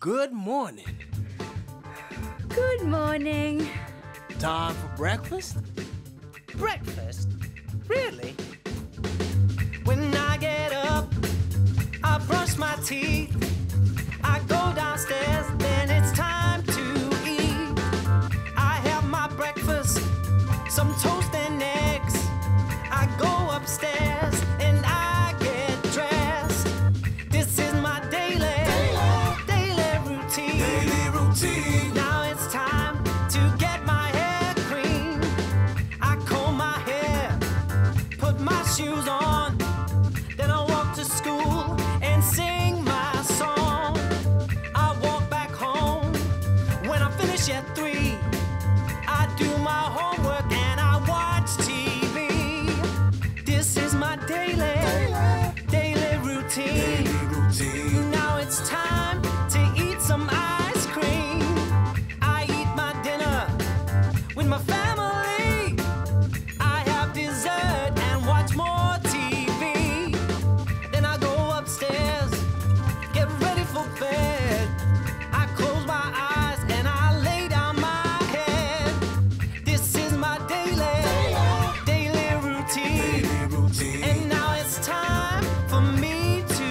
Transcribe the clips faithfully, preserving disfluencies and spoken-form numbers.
Good morning. Good morning. Time for breakfast? Breakfast? Really? When I get up, I brush my teeth. I go downstairs, then it's time to eat. I have my breakfast, some toast and eggs. I go upstairs and I get dressed. This is my daily, daily, daily routine. Daily routine. Now it's time to get my hair clean. I comb my hair, put my shoes on, then I walk to school and sing my song. I walk back home when I finish at three. I do my homework and I watch T V. This is my daily, daily routine. Daily routine. Now it's time to eat some ice cream. I eat my dinner with my family. I have dessert and watch more T V. Then I go upstairs, get ready for bed. I close my eyes and I lay down my head. This is my daily, daily routine. Daily routine. And now it's time for me to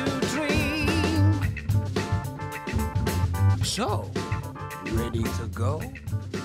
dream. So, ready to go?